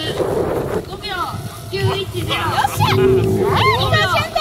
5秒910。よっしゃ。 今先生